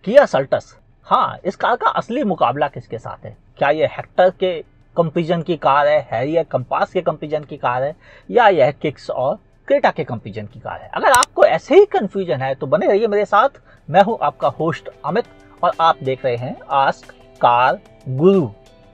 Kia Seltos, हाँ, इस car का असली मुकाबला किसके साथ है? क्या ये हेक्टर के कंपैरिजन की कार है, हैरियर कंपास के कंपैरिजन की कार है, या यह किक्स और क्रेटा के कंपैरिजन की कार है? अगर आपको ऐसे ही कंफ्यूजन है तो बने रहिए मेरे साथ। मैं हूं आपका होस्ट अमित और आप देख रहे हैं आस्क कार गुरु।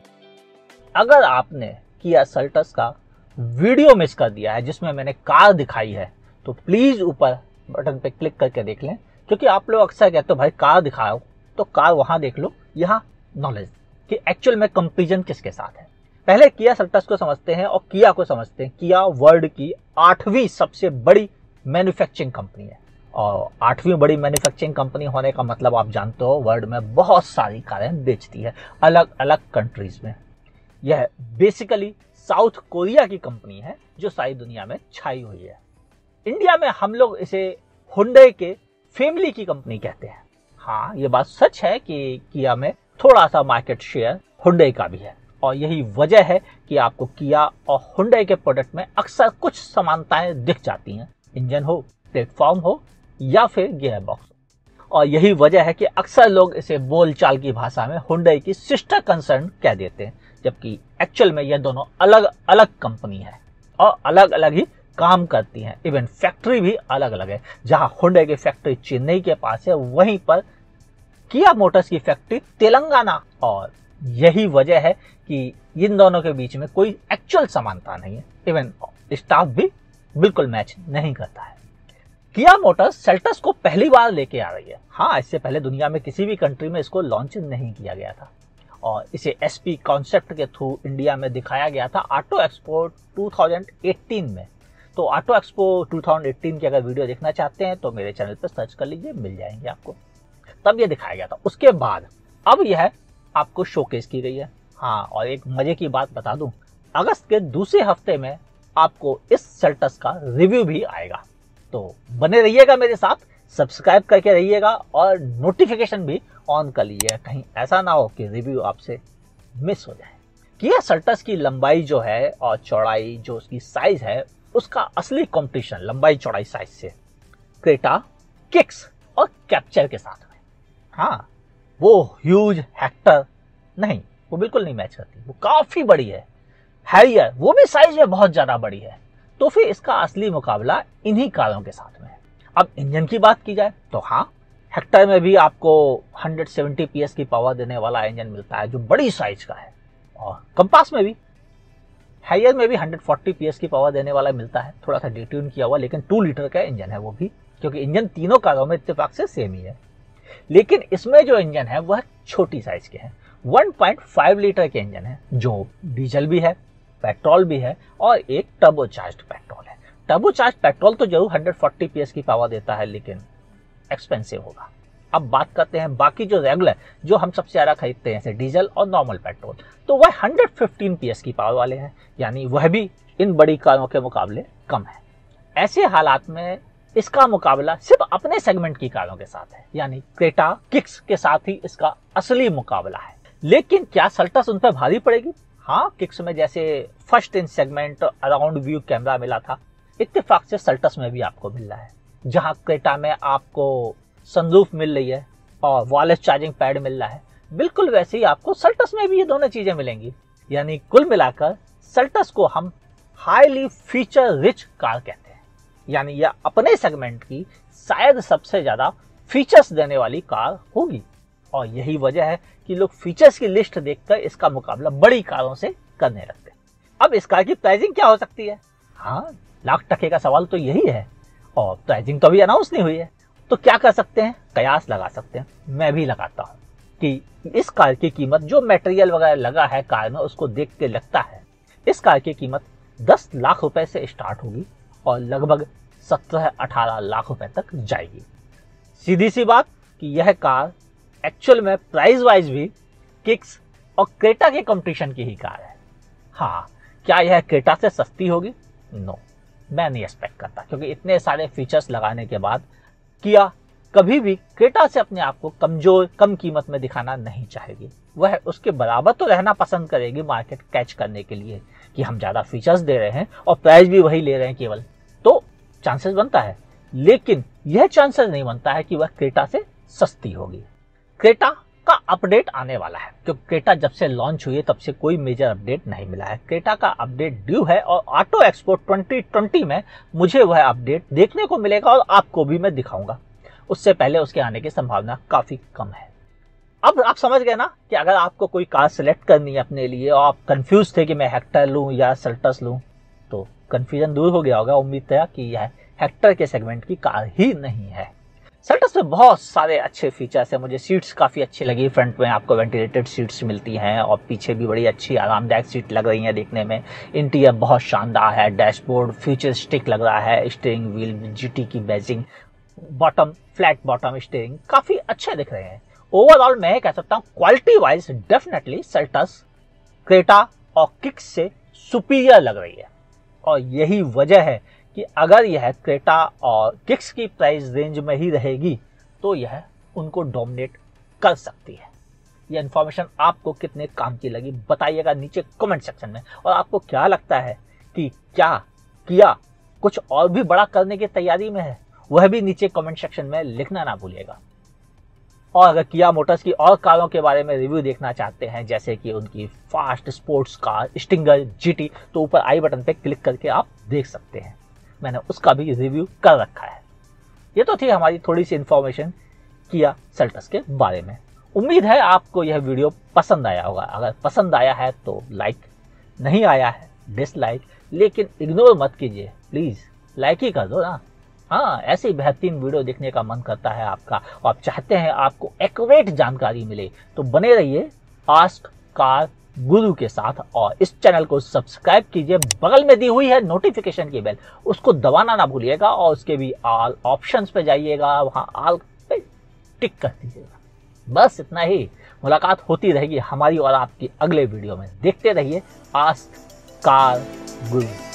अगर आपने किया सेल्टोस का वीडियो मिस कर दिया है जिसमें मैंने कार दिखाई है तो प्लीज ऊपर बटन पे क्लिक करके देख लें, क्योंकि आप लोग अक्सर कहते हो भाई कार दिखाओ, तो कार वहां देख लो, यहाँ नॉलेज कि एक्चुअल में कंपैरिजन किसके साथ है। पहले किया सेल्टोस को समझते हैं और किया को समझते हैं। किया वर्ल्ड की 8वीं सबसे बड़ी मैन्युफैक्चरिंग कंपनी है, और 8वीं बड़ी मैन्युफैक्चरिंग कंपनी होने का मतलब आप जानते हो वर्ल्ड में बहुत सारी कारें बेचती है अलग अलग कंट्रीज में। यह बेसिकली साउथ कोरिया की कंपनी है जो सारी दुनिया में छाई हुई है। इंडिया में हम लोग इसे हुंडई के फैमिली की कंपनी कहते हैं। हाँ, ये बात सच है कि किया में थोड़ा सा मार्केट शेयर हुंडई का भी है, और यही वजह है कि आपको किया और हुंडई के प्रोडक्ट में अक्सर कुछ समानताएं दिख जाती हैं, इंजन हो, प्लेटफॉर्म हो या फिर गियर बॉक्स हो। और यही वजह है कि अक्सर लोग इसे बोलचाल की भाषा में हुंडई की सिस्टर कंसर्न कह देते हैं, जबकि एक्चुअल में यह दोनों अलग अलग कंपनी है और अलग अलग ही काम करती हैं। इवन फैक्ट्री भी अलग अलग है। जहां हुंडई की फैक्ट्री चेन्नई के पास है, वहीं पर किया मोटर्स की फैक्ट्री तेलंगाना। और यही वजह है कि इन दोनों के बीच में कोई एक्चुअल समानता नहीं है। इवन स्टाफ भी बिल्कुल मैच नहीं करता है। किया मोटर्स सेल्टोस को पहली बार लेके आ रही है। हाँ, इससे पहले दुनिया में किसी भी कंट्री में इसको लॉन्च नहीं किया गया था, और इसे एसपी कॉन्सेप्ट के थ्रू इंडिया में दिखाया गया था ऑटो एक्सपो 2018 में। तो ऑटो एक्सपो 2018 की अगर वीडियो देखना चाहते हैं तो मेरे चैनल पर सर्च कर लीजिए, मिल जाएंगे आपको। तब ये दिखाया गया था। उसके बाद अब यह आपको शोकेस की गई है। हाँ, और एक मजे की बात बता दूं, अगस्त के दूसरे हफ्ते में आपको इस सेल्टोस का रिव्यू भी आएगा। तो बने रहिएगा मेरे साथ, सब्सक्राइब करके रहिएगा और नोटिफिकेशन भी ऑन कर लीजिएगा, कहीं ऐसा ना हो कि रिव्यू आपसे मिस हो जाए। किया सेल्टोस की लंबाई जो है और चौड़ाई जो उसकी साइज है, उसका असली कंपटीशन लंबाई चौड़ाई साइज से क्रेटा, किक्स और कैप्चर के साथ में। हाँ, वो ह्यूज हेक्टर नहीं, वो बिल्कुल नहीं मैच करती, वो काफी बड़ी है। हैरियर वो भी साइज में बहुत ज्यादा बड़ी है। तो फिर इसका असली मुकाबला इन्हीं कारों के साथ में है। अब इंजन की बात की जाए तो हाँ, हेक्टर में भी आपको 170 PS की पावर देने वाला इंजन मिलता है जो बड़ी साइज का है, और कंपास में भी, हैरियर में भी 140 PS की पावर देने वाला मिलता है, थोड़ा सा डिट्यून किया हुआ, लेकिन 2 लीटर का इंजन है वो भी, क्योंकि इंजन तीनों कारों में इत्तेफाक से सेम ही है। लेकिन इसमें जो इंजन है वह छोटी साइज के हैं। 1.5 लीटर के इंजन है जो डीजल भी है, पेट्रोल भी है, और एक टर्बोचार्ज्ड पेट्रोल है। टर्बोचार्ज्ड पेट्रोल तो जरूर 140 PS की पावर देता है, लेकिन एक्सपेंसिव होगा। अब बात करते हैं बाकी जो रेगुलर जो हम सबसे ज्यादा खरीदते हैं, जैसे डीजल और नॉर्मल पेट्रोल, तो वह 115 PS की पावर वाले हैं, यानी वह भी इन बड़ी कारों के मुकाबले कम है। ऐसे हालात में इसका मुकाबला सिर्फ अपने सेगमेंट की कारों के साथ है, यानी क्रेटा, किक्स के साथ ही इसका असली मुकाबला है। लेकिन क्या सेल्टोस उन पर भारी पड़ेगी? हाँ, किक्स में जैसे first in segment around view camera मिला था, इत्तेफाक से सेल्टोस में भी आपको मिल रहा है। जहां क्रेटा में आपको सनरूफ मिल रही है और वायरलेस चार्जिंग पैड मिल रहा है, बिल्कुल वैसे ही आपको सेल्टोस में भी ये दोनों चीजें मिलेंगी। यानी कुल मिलाकर सेल्टोस को हम हाईली फीचर रिच कार कहते हैं, यानी यह अपने सेगमेंट की शायद सबसे ज्यादा फीचर्स देने वाली कार होगी। और यही वजह है कि लोग फीचर्स की लिस्ट देखकर इसका मुकाबला बड़ी कारों से करने लगते हैं। अब इस कार की प्राइसिंग क्या हो सकती है? हाँ, लाख टके का सवाल तो यही है, और प्राइसिंग तो अभी अनाउंस नहीं हुई है। तो क्या कर सकते हैं? कयास लगा सकते हैं। मैं भी लगाता हूँ कि इस कार की कीमत, जो मटेरियल वगैरह लगा है कार में, उसको देख के लगता है इस कार की कीमत 10 लाख रुपए से स्टार्ट होगी और लगभग 17-18 लाख रुपए तक जाएगी। सीधी सी बात कि यह कार एक्चुअल में प्राइस वाइज भी किक्स और क्रेटा के कंपटीशन की ही कार है। हाँ, क्या यह क्रेटा से सस्ती होगी? नो, मैं नहीं एक्सपेक्ट करता, क्योंकि इतने सारे फीचर्स लगाने के बाद किया कभी भी क्रेटा से अपने आप को कमजोर, कम कीमत में दिखाना नहीं चाहेगी। वह उसके बराबर तो रहना पसंद करेगी मार्केट कैच करने के लिए, कि हम ज्यादा फीचर्स दे रहे हैं और प्राइस भी वही ले रहे हैं केवल, तो चांसेस बनता है। लेकिन यह चांसेस नहीं बनता है कि वह क्रेटा से सस्ती होगी। क्रेटा का अपडेट आने वाला है, क्योंकि क्रेटा जब से लॉन्च हुई है तब से कोई मेजर अपडेट नहीं मिला है। क्रेटा का अपडेट ड्यू है और ऑटो एक्सपो 2020 में मुझे वह अपडेट देखने को मिलेगा और आपको भी मैं दिखाऊंगा। उससे पहले उसके आने की संभावना काफी कम है। अब आप समझ गए ना कि अगर आपको कोई कार सिलेक्ट करनी है अपने लिए और आप कंफ्यूज थे कि मैं हेक्टर लूं या सेल्टस लूं, तो कंफ्यूजन दूर हो गया होगा। उम्मीद है कि यह हेक्टर के सेगमेंट की कार ही नहीं है। सेल्टस में बहुत सारे अच्छे फीचर्स हैं। मुझे सीट्स काफ़ी अच्छी लगी। फ्रंट में आपको वेंटिलेटेड सीट्स मिलती हैं और पीछे भी बड़ी अच्छी आरामदायक सीट लग रही हैं देखने में। इंटीरियर बहुत शानदार है। डैशबोर्ड फ्यूचरिस्टिक लग रहा है। स्टीयरिंग व्हील जीटी की badging, bottom flat bottom steering काफ़ी अच्छे दिख रहे हैं। ओवरऑल मैं कह सकता हूँ quality wise definitely Seltos Creta और किक्स से सुपीरियर लग रही है। और यही वजह है कि अगर यह क्रेटा और किक्स की प्राइस रेंज में ही रहेगी तो यह उनको डोमिनेट कर सकती है। यह इंफॉर्मेशन आपको कितने काम की लगी बताइएगा नीचे कमेंट सेक्शन में। और आपको क्या लगता है कि क्या किया कुछ और भी बड़ा करने की तैयारी में है, वह भी नीचे कमेंट सेक्शन में लिखना ना भूलिएगा। और अगर किया मोटर्स की और कारों के बारे में रिव्यू देखना चाहते हैं, जैसे कि उनकी fast sports car Stinger GT, तो ऊपर आई बटन पे क्लिक करके आप देख सकते हैं। मैंने उसका भी रिव्यू कर रखा है। ये तो थी हमारी थोड़ी सी इन्फॉर्मेशन किया सेल्टस के बारे में। उम्मीद है आपको यह वीडियो पसंद आया होगा। अगर पसंद आया है तो लाइक, नहीं आया है डिसलाइक, लेकिन इग्नोर मत कीजिए प्लीज, लाइक ही कर दो ना। हाँ, ऐसी बेहतरीन वीडियो देखने का मन करता है आपका और आप चाहते हैं आपको एक्यूरेट जानकारी मिले, तो बने रहिए आस्क कार गुरु के साथ और इस चैनल को सब्सक्राइब कीजिए। बगल में दी हुई है नोटिफिकेशन की बेल, उसको दबाना ना भूलिएगा और उसके भी ऑल ऑप्शंस पे जाइएगा, वहां ऑल पे टिक कर दीजिएगा। बस इतना ही। मुलाकात होती रहेगी हमारी और आपकी अगले वीडियो में। देखते रहिए आस्क कार गुरु।